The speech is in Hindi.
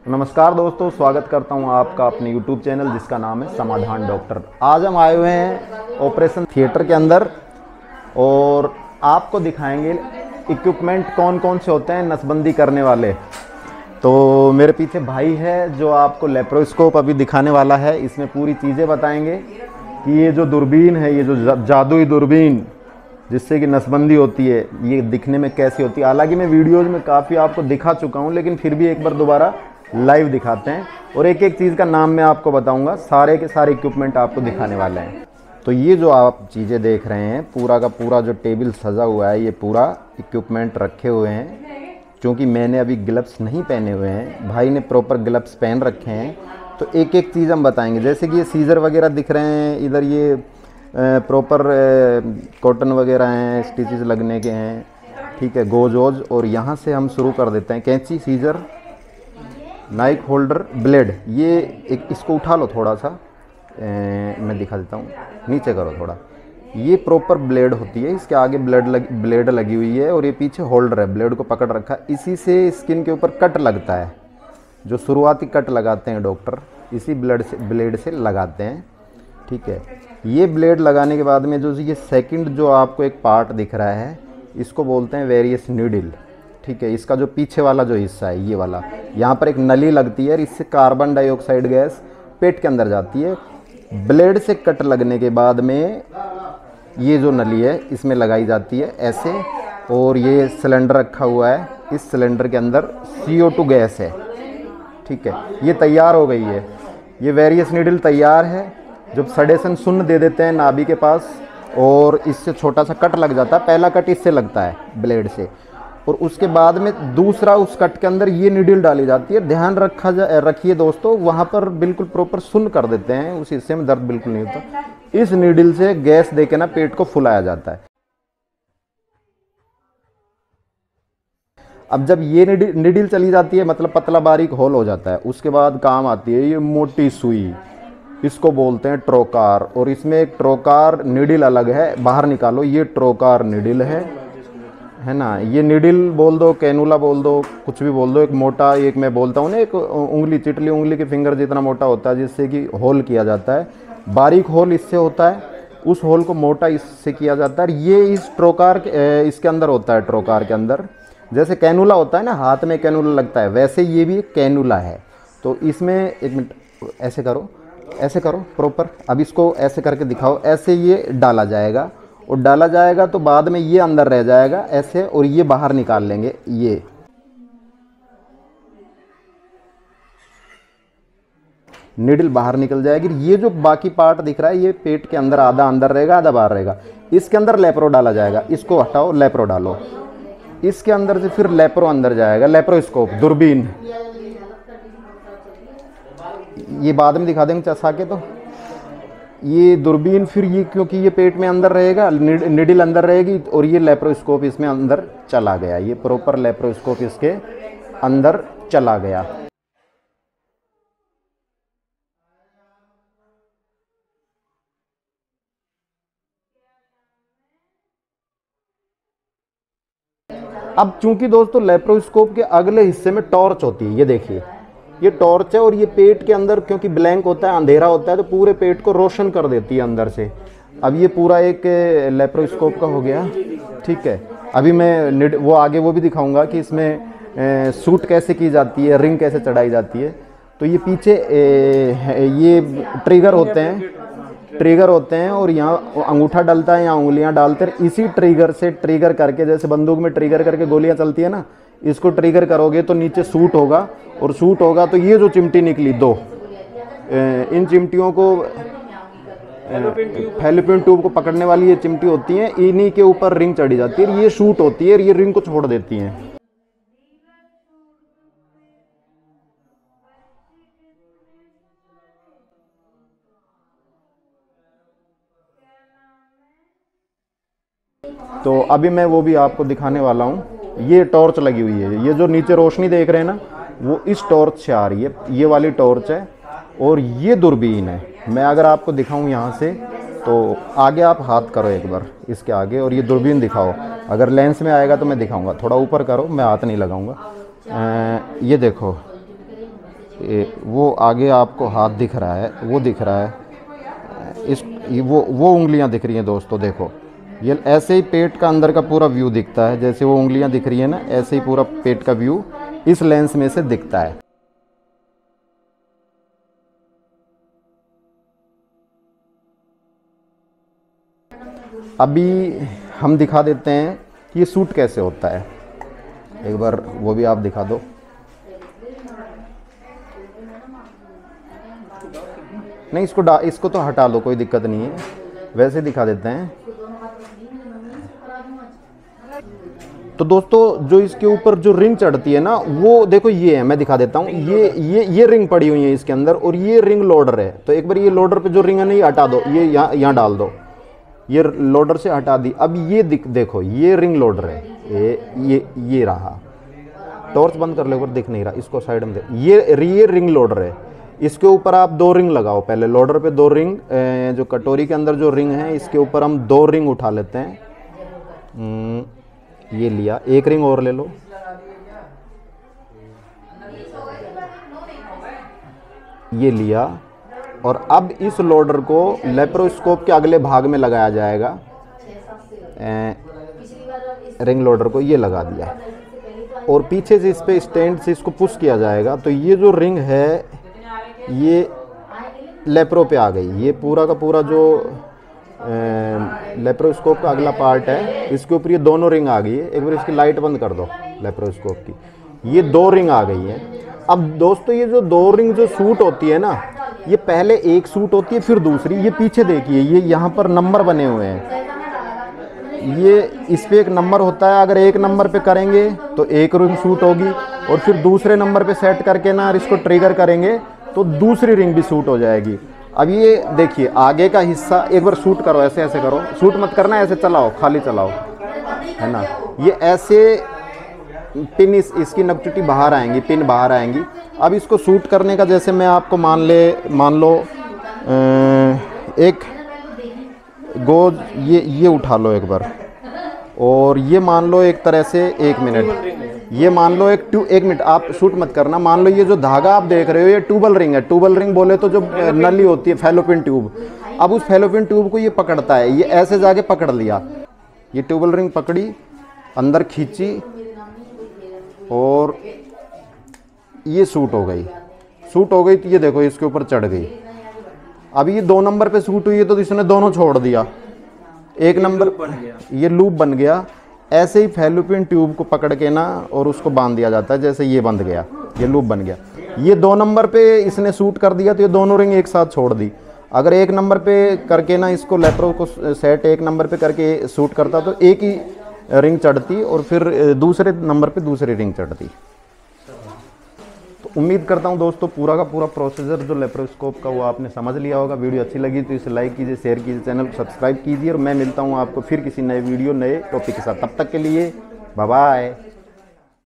नमस्कार दोस्तों, स्वागत करता हूं आपका अपने YouTube चैनल जिसका नाम है समाधान डॉक्टर। आज हम आए हुए हैं ऑपरेशन थिएटर के अंदर और आपको दिखाएंगे इक्विपमेंट कौन कौन से होते हैं नसबंदी करने वाले। तो मेरे पीछे भाई है जो आपको लेप्रोस्कोप अभी दिखाने वाला है। इसमें पूरी चीज़ें बताएंगे कि ये जो दूरबीन है, ये जो जादुई दूरबीन जिससे कि नसबंदी होती है, ये दिखने में कैसी होती है। हालांकि मैं वीडियोज़ में काफ़ी आपको दिखा चुका हूँ, लेकिन फिर भी एक बार दोबारा लाइव दिखाते हैं और एक एक चीज़ का नाम मैं आपको बताऊंगा। सारे के सारे इक्विपमेंट आपको दिखाने वाले हैं। तो ये जो आप चीज़ें देख रहे हैं, पूरा का पूरा जो टेबल सजा हुआ है, ये पूरा इक्विपमेंट रखे हुए हैं। क्योंकि मैंने अभी ग्लव्स नहीं पहने हुए हैं, भाई ने प्रॉपर ग्लव्स पहन रखे हैं। तो एक एक चीज़ हम बताएंगे। जैसे कि ये सीज़र वगैरह दिख रहे हैं, इधर ये प्रॉपर कॉटन वगैरह हैं, स्टिचेस लगने के हैं, ठीक है, गोज वोज। और यहाँ से हम शुरू कर देते हैं। कैंची, सीज़र, नाइफ होल्डर, ब्लेड। ये एक इसको उठा लो थोड़ा सा, मैं दिखा देता हूँ, नीचे करो थोड़ा। ये प्रॉपर ब्लेड होती है, इसके आगे ब्लेड लगी हुई है और ये पीछे होल्डर है, ब्लेड को पकड़ रखा है। इसी से स्किन के ऊपर कट लगता है, जो शुरुआती कट लगाते हैं डॉक्टर, इसी ब्लेड से लगाते हैं, ठीक है। ये ब्लेड लगाने के बाद में जो ये सेकंड जो आपको एक पार्ट दिख रहा है, इसको बोलते हैं वेरियस नीडल, ठीक है। इसका जो पीछे वाला जो हिस्सा है, ये वाला, यहाँ पर एक नली लगती है और इससे कार्बन डाइऑक्साइड गैस पेट के अंदर जाती है। ब्लेड से कट लगने के बाद में ये जो नली है इसमें लगाई जाती है ऐसे। और ये सिलेंडर रखा हुआ है, इस सिलेंडर के अंदर CO2 गैस है, ठीक है। ये तैयार हो गई है, ये वेरियस नीडल तैयार है। जब सडेशन शून्य दे देते हैं नाभि के पास और इससे छोटा सा कट लग जाता है, पहला कट इससे लगता है ब्लेड से, और उसके बाद में दूसरा उस कट के अंदर ये नीडल डाली जाती है। ध्यान रखिए दोस्तों, वहाँ पर बिल्कुल प्रॉपर शून्य कर देते हैं, उस हिस्से में दर्द बिल्कुल नहीं होता। इस नीडल से गैस देके ना पेट को फुलाया जाता है। अब जब ये नीडल चली जाती है, मतलब पतला बारीक होल हो जाता है, उसके बाद काम आती है ये मोटी सुई, इसको बोलते हैं ट्रोकार। और इसमें एक ट्रोकार नीडल अलग है, बाहर निकालो, ये ट्रोकार नीडल है ना। ये नीडल बोल दो, कैनुला बोल दो, कुछ भी बोल दो। एक मोटा, एक मैं बोलता हूँ ना, एक उंगली, चिटली उंगली के फिंगर जितना मोटा होता है, जिससे कि होल किया जाता है। बारीक होल इससे होता है, उस होल को मोटा इससे किया जाता है। ये इस ट्रोकार इसके अंदर होता है। ट्रोकार के अंदर जैसे कैनुला होता है ना, हाथ में कैनुला लगता है, वैसे ये भी एक कैनुला है। तो इसमें एक मिनट, ऐसे करो, ऐसे करो प्रॉपर। अब इसको ऐसे करके दिखाओ, ऐसे ये डाला जाएगा और डाला जाएगा तो बाद में ये अंदर रह जाएगा ऐसे, और ये बाहर निकाल लेंगे। ये नीडल बाहर निकल जाएगी। ये जो बाकी पार्ट दिख रहा है, ये पेट के अंदर आधा अंदर रहेगा, आधा बाहर रहेगा। इसके अंदर लेप्रो डाला जाएगा, इसको हटाओ, लेप्रो डालो। इसके अंदर से फिर लेप्रो अंदर जाएगा, लेप्रोस्कोप, दूरबीन। ये बाद में दिखा देंगे चसा के। तो ये दूरबीन, फिर ये क्योंकि ये पेट में अंदर रहेगा, नीडल अंदर रहेगी, और ये लेप्रोस्कोप इसमें अंदर चला गया। ये प्रॉपर लेप्रोस्कोप इसके अंदर चला गया। अब चूंकि दोस्तों लेप्रोस्कोप के अगले हिस्से में टॉर्च होती है, ये देखिए, ये टॉर्च है। और ये पेट के अंदर क्योंकि ब्लैंक होता है, अंधेरा होता है, तो पूरे पेट को रोशन कर देती है अंदर से। अब ये पूरा एक लेप्रोस्कोप का हो गया, ठीक है। अभी मैं वो आगे वो भी दिखाऊंगा कि इसमें सूट कैसे की जाती है, रिंग कैसे चढ़ाई जाती है। तो ये पीछे ये ट्रिगर होते हैं और यहाँ अंगूठा डलता है, यहाँ उंगलियाँ डालते हैं। इसी ट्रिगर से ट्रिगर करके, जैसे बंदूक में ट्रिगर करके गोलियाँ चलती है ना, इसको ट्रिगर करोगे तो नीचे सूट होगा, और सूट होगा तो ये जो चिमटी निकली दो, इन चिमटियों को, फैलोपियन ट्यूब को पकड़ने वाली ये चिमटी होती है, इन्हीं के ऊपर रिंग चढ़ी जाती है। ये शूट होती है और ये रिंग को छोड़ देती हैं। तो अभी मैं वो भी आपको दिखाने वाला हूँ। ये टॉर्च लगी हुई है, ये जो नीचे रोशनी देख रहे हैं ना, वो इस टॉर्च से आ रही है, ये वाली टॉर्च है। और ये दूरबीन है। मैं अगर आपको दिखाऊं यहाँ से, तो आगे आप हाथ करो एक बार इसके आगे, और ये दूरबीन दिखाओ। अगर लेंस में आएगा तो मैं दिखाऊंगा, थोड़ा ऊपर करो, मैं हाथ नहीं लगाऊंगा। ये देखो, वो आगे आपको हाथ दिख रहा है, वो दिख रहा है, वो उंगलियां दिख रही हैं दोस्तों। देखो ये ऐसे ही पेट का अंदर का पूरा व्यू दिखता है, जैसे वो उंगलियां दिख रही है ना, ऐसे ही पूरा पेट का व्यू इस लेंस में से दिखता है। अभी हम दिखा देते हैं कि ये सूट कैसे होता है, एक बार वो भी आप दिखा दो। नहीं, इसको तो हटा लो, कोई दिक्कत नहीं है, वैसे दिखा देते हैं। तो दोस्तों जो इसके ऊपर जो रिंग चढ़ती है ना, वो देखो ये है, मैं दिखा देता हूँ। ये रिंग पड़ी हुई है इसके अंदर, और ये रिंग लोडर है। तो एक बार ये लोडर पे जो रिंग है ना, ये हटा दो, ये यहाँ डाल दो, ये लोडर से हटा दी। अब ये देखो ये रिंग लोडर है, ये रहा। टॉर्च बंद कर लो, ऊपर दिख नहीं रहा, इसको साइड में दे। ये रिंग लोडर है, इसके ऊपर आप 2 रिंग लगाओ। पहले लोडर पे 2 रिंग, जो कटोरी के अंदर जो रिंग है, इसके ऊपर हम 2 रिंग उठा लेते हैं। ये लिया, 1 रिंग और ले लो, ये लिया। और अब इस लोडर को लेप्रोस्कोप के अगले भाग में लगाया जाएगा। रिंग लोडर को ये लगा दिया, और पीछे से इस पे स्टैंड से इसको पुश किया जाएगा। तो ये जो रिंग है ये लेप्रो पे आ गई। ये पूरा का पूरा जो लेप्रोस्कोप का अगला पार्ट है, इसके ऊपर ये दोनों रिंग आ गई है। एक बार इसकी लाइट बंद कर दो लेप्रोस्कोप की, ये 2 रिंग आ गई है। अब दोस्तों ये जो 2 रिंग जो सूट होती है ना, ये पहले एक सूट होती है, फिर दूसरी। ये पीछे देखिए, ये यहाँ पर नंबर बने हुए हैं, ये इस पे एक नंबर होता है। अगर 1 नंबर पे करेंगे तो 1 रिंग शूट होगी, और फिर दूसरे नंबर पे सेट करके ना इसको ट्रिगर करेंगे तो दूसरी रिंग भी शूट हो जाएगी। अब ये देखिए आगे का हिस्सा एक बार शूट करो, ऐसे ऐसे करो, शूट मत करना, ऐसे चलाओ, खाली चलाओ, है ना। ये ऐसे पिन इसकी नकचुटी बाहर आएंगी, पिन बाहर आएंगी। अब इसको शूट करने का, जैसे मैं आपको मान लो एक गोज ये उठा लो एक बार, और ये मान लो एक तरह से 1 मिनट, ये मान लो 1 मिनट, आप शूट मत करना। मान लो ये जो धागा आप देख रहे हो ये ट्यूबल रिंग है। ट्यूबल रिंग बोले तो जो नली होती है, फैलोपिन ट्यूब। अब उस फैलोपिन ट्यूब को ये पकड़ता है, ये ऐसे जाके पकड़ लिया, ये ट्यूबल रिंग पकड़ी, अंदर खींची, और ये शूट हो गई। शूट हो गई तो ये देखो इसके ऊपर चढ़ गई। अब ये 2 नंबर पे शूट हुई है तो इसने दोनों छोड़ दिया, 1 नंबर ये लूप बन गया। ऐसे ही फैलोपियन ट्यूब को पकड़ के ना और उसको बांध दिया जाता है, जैसे ये बंध गया, ये लूप बन गया। ये 2 नंबर पे इसने शूट कर दिया तो ये दोनों रिंग एक साथ छोड़ दी। अगर 1 नंबर पे करके ना इसको लेप्रो को सेट 1 नंबर पे करके शूट करता तो 1 ही रिंग चढ़ती, और फिर दूसरे नंबर पे दूसरी रिंग चढ़ती। तो उम्मीद करता हूँ दोस्तों पूरा का पूरा प्रोसीजर जो लेप्रोस्कोप का वो आपने समझ लिया होगा। वीडियो अच्छी लगी तो इसे लाइक कीजिए, शेयर कीजिए, चैनल को सब्सक्राइब कीजिए, और मैं मिलता हूँ आपको फिर किसी नए वीडियो नए टॉपिक के साथ। तब तक के लिए बाय बाय।